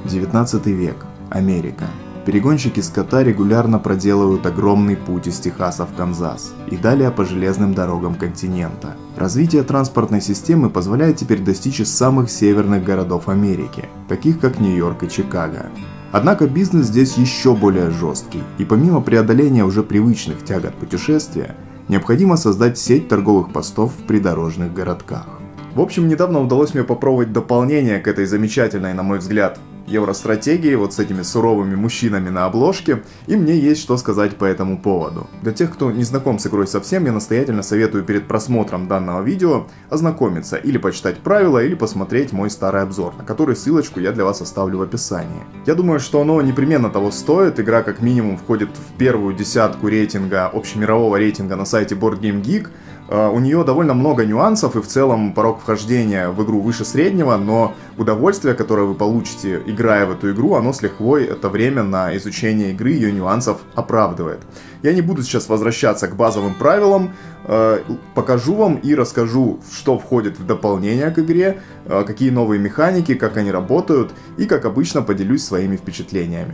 XIX век. Америка. Перегонщики скота регулярно проделывают огромный путь из Техаса в Канзас и далее по железным дорогам континента. Развитие транспортной системы позволяет теперь достичь и самых северных городов Америки, таких как Нью-Йорк и Чикаго. Однако бизнес здесь еще более жесткий, и помимо преодоления уже привычных тягот путешествия, необходимо создать сеть торговых постов в придорожных городках. В общем, недавно удалось мне попробовать дополнение к этой замечательной, на мой взгляд, евростратегии, вот с этими суровыми мужчинами на обложке, и мне есть что сказать по этому поводу. Для тех, кто не знаком с игрой совсем, я настоятельно советую перед просмотром данного видео ознакомиться или почитать правила, или посмотреть мой старый обзор, на который ссылочку я для вас оставлю в описании. Я думаю, что оно непременно того стоит, игра как минимум входит в первую десятку рейтинга, общемирового рейтинга на сайте BoardGameGeek. У нее довольно много нюансов, и в целом порог вхождения в игру выше среднего, но удовольствие, которое вы получите, играя в эту игру, оно с лихвой это время на изучение игры, ее нюансов оправдывает. Я не буду сейчас возвращаться к базовым правилам, покажу вам и расскажу, что входит в дополнение к игре, какие новые механики, как они работают, и как обычно поделюсь своими впечатлениями.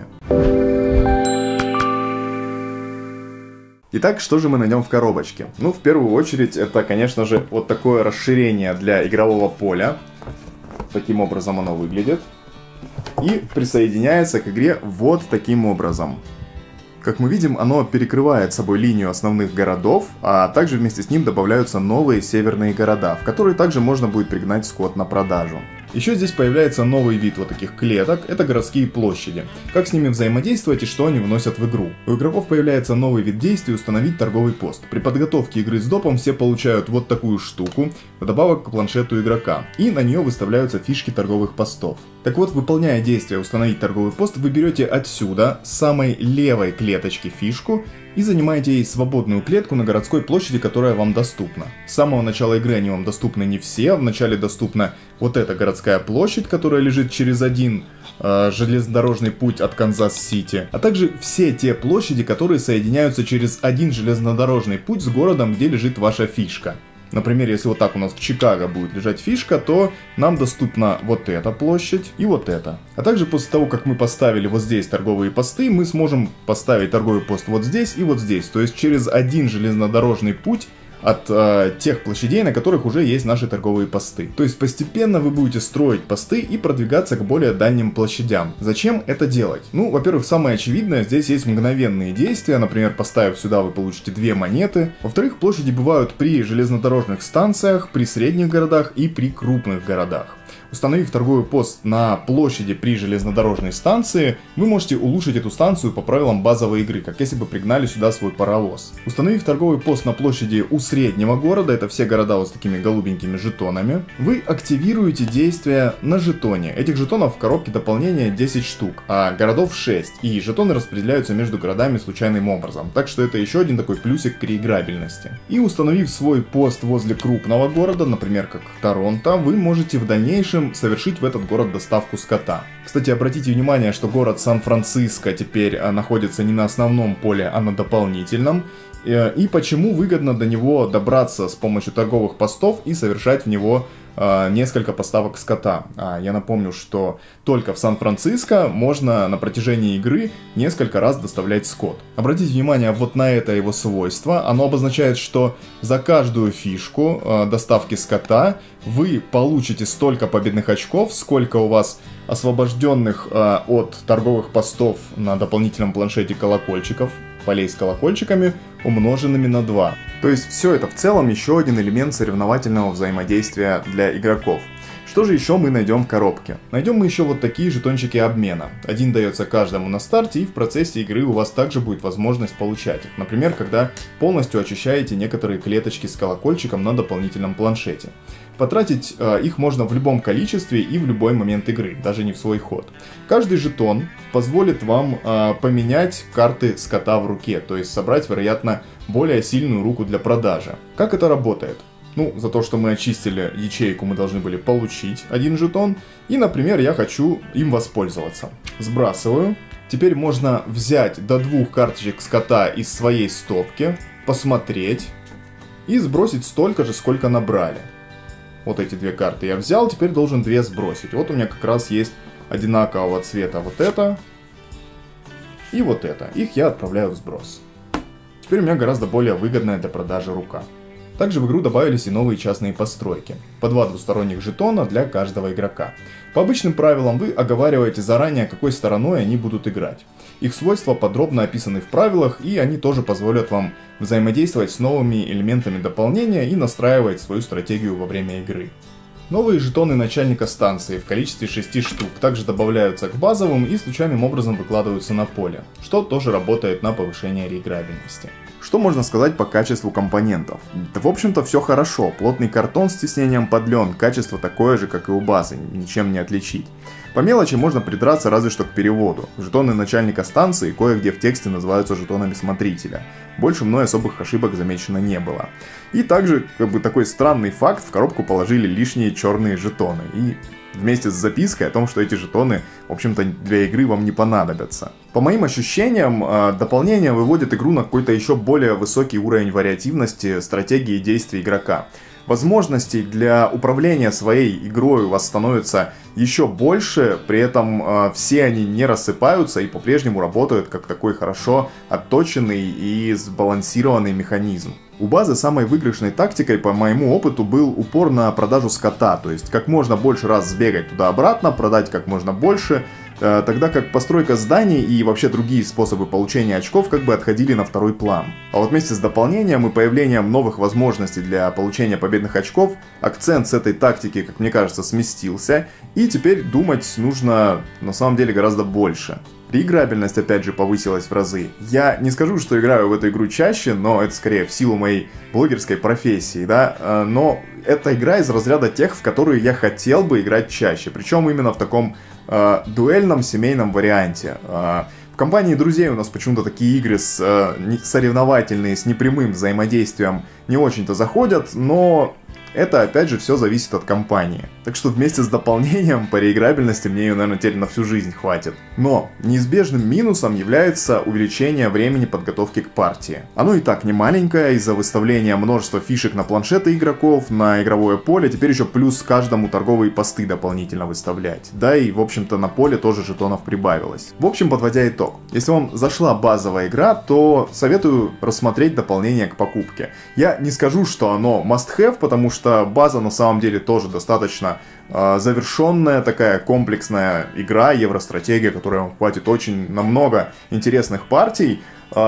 Итак, что же мы найдем в коробочке? Ну, в первую очередь, это, конечно же, вот такое расширение для игрового поля. Таким образом оно выглядит. И присоединяется к игре вот таким образом. Как мы видим, оно перекрывает собой линию основных городов, а также вместе с ним добавляются новые северные города, в которые также можно будет пригнать скот на продажу. Еще здесь появляется новый вид вот таких клеток, это городские площади. Как с ними взаимодействовать и что они вносят в игру? У игроков появляется новый вид действий установить торговый пост. При подготовке игры с допом все получают вот такую штуку, вдобавок к планшету игрока, и на нее выставляются фишки торговых постов. Так вот, выполняя действие установить торговый пост, вы берете отсюда, с самой левой клеточки фишку, и занимаете ей свободную клетку на городской площади, которая вам доступна. С самого начала игры они вам доступны не все, вначале доступна вот эта городская площадь, которая лежит через один железнодорожный путь от Канзас-Сити, а также все те площади, которые соединяются через один железнодорожный путь с городом, где лежит ваша фишка. Например, если вот так у нас в Чикаго будет лежать фишка, то нам доступна вот эта площадь и вот эта. А также после того, как мы поставили вот здесь торговые посты, мы сможем поставить торговый пост вот здесь и вот здесь. То есть через один железнодорожный путь от тех площадей, на которых уже есть наши торговые посты. То есть постепенно вы будете строить посты и продвигаться к более дальним площадям. Зачем это делать? Ну, во-первых, самое очевидное, здесь есть мгновенные действия. Например, поставив сюда, вы получите 2 монеты. Во-вторых, площади бывают при железнодорожных станциях, при средних городах и при крупных городах. Установив торговый пост на площади при железнодорожной станции, вы можете улучшить эту станцию по правилам базовой игры, как если бы пригнали сюда свой паровоз. Установив торговый пост на площади у среднего города, это все города вот с такими голубенькими жетонами, вы активируете действия на жетоне. Этих жетонов в коробке дополнения 10 штук, а городов 6, и жетоны распределяются между городами случайным образом, так что это еще один такой плюсик к реиграбельности. И установив свой пост возле крупного города, например, как Торонто, вы можете в дальнейшем совершить в этот город доставку скота. Кстати, обратите внимание, что город Сан-Франциско теперь находится не на основном поле, а на дополнительном. И почему выгодно до него добраться с помощью торговых постов и совершать в него несколько поставок скота. Я напомню, что только в Сан-Франциско можно на протяжении игры несколько раз доставлять скот. Обратите внимание вот на это его свойство. Оно обозначает, что за каждую фишку доставки скота вы получите столько победных очков, сколько у вас освобожденных от торговых постов на дополнительном планшете колокольчиков, полей с колокольчиками, умноженными на 2. То есть все это в целом еще один элемент соревновательного взаимодействия для игроков. Что же еще мы найдем в коробке? Найдем мы еще вот такие жетончики обмена. Один дается каждому на старте, и в процессе игры у вас также будет возможность получать их. Например, когда полностью очищаете некоторые клеточки с колокольчиком на дополнительном планшете. Потратить их можно в любом количестве и в любой момент игры, даже не в свой ход. Каждый жетон позволит вам поменять карты скота в руке, то есть собрать, вероятно, более сильную руку для продажи. Как это работает? Ну, за то, что мы очистили ячейку, мы должны были получить один жетон. И, например, я хочу им воспользоваться. Сбрасываю. Теперь можно взять до 2 карточек скота из своей стопки, посмотреть и сбросить столько же, сколько набрали. Вот эти 2 карты я взял, теперь должен 2 сбросить. Вот у меня как раз есть одинакового цвета вот это и вот это. Их я отправляю в сброс. Теперь у меня гораздо более выгодная для продажи рука. Также в игру добавились и новые частные постройки. По 2 двусторонних жетона для каждого игрока. По обычным правилам вы оговариваете заранее, какой стороной они будут играть. Их свойства подробно описаны в правилах, и они тоже позволят вам взаимодействовать с новыми элементами дополнения и настраивать свою стратегию во время игры. Новые жетоны начальника станции в количестве 6 штук также добавляются к базовым и случайным образом выкладываются на поле, что тоже работает на повышение реиграбельности. Что можно сказать по качеству компонентов? Да, в общем-то, все хорошо. Плотный картон с тиснением под лен, качество такое же, как и у базы, ничем не отличить. По мелочи можно придраться разве что к переводу. Жетоны начальника станции кое-где в тексте называются жетонами смотрителя. Больше мной особых ошибок замечено не было. И также, такой странный факт, в коробку положили лишние черные жетоны. И вместе с запиской о том, что эти жетоны, в общем-то, для игры вам не понадобятся. По моим ощущениям, дополнение выводит игру на какой-то еще более высокий уровень вариативности, стратегии и действий игрока. Возможностей для управления своей игрой у вас становится еще больше, при этом все они не рассыпаются и по-прежнему работают как такой хорошо отточенный и сбалансированный механизм. У базы самой выигрышной тактикой, по моему опыту, был упор на продажу скота, то есть как можно больше раз сбегать туда-обратно, продать как можно больше, тогда как постройка зданий и вообще другие способы получения очков как бы отходили на второй план. А вот вместе с дополнением и появлением новых возможностей для получения победных очков, акцент с этой тактики, как мне кажется, сместился, и теперь думать нужно на самом деле гораздо больше. Реиграбельность опять же повысилась в разы. Я не скажу, что играю в эту игру чаще, но это скорее в силу моей блогерской профессии, да, но это игра из разряда тех, в которые я хотел бы играть чаще, причем именно в таком дуэльном семейном варианте. В компании друзей у нас почему-то такие игры соревновательные, с непрямым взаимодействием не очень-то заходят, но это опять же все зависит от компании. Так что вместе с дополнением по реиграбельности мне ее, наверное, теперь на всю жизнь хватит. Но неизбежным минусом является увеличение времени подготовки к партии. Оно и так не маленькое, из-за выставления множества фишек на планшеты игроков, на игровое поле, теперь еще плюс каждому торговые посты дополнительно выставлять. Да и, в общем-то, на поле тоже жетонов прибавилось. В общем, подводя итог. Если вам зашла базовая игра, то советую рассмотреть дополнение к покупке. Я не скажу, что оно must-have, потому что база на самом деле тоже достаточно завершенная, такая комплексная игра, евростратегия, которая вам хватит очень на много интересных партий.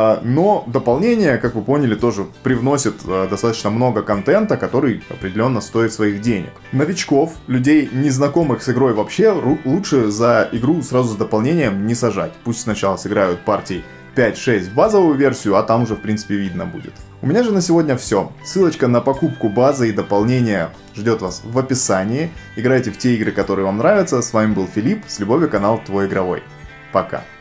Но дополнение, как вы поняли, тоже привносит достаточно много контента, который определенно стоит своих денег. Новичков, людей, незнакомых с игрой вообще, лучше за игру сразу с дополнением не сажать. Пусть сначала сыграют партий 5-6 в базовую версию, а там уже в принципе видно будет. У меня же на сегодня все. Ссылочка на покупку базы и дополнения ждет вас в описании. Играйте в те игры, которые вам нравятся. С вами был Филипп. С любовью, канал Твой Игровой. Пока.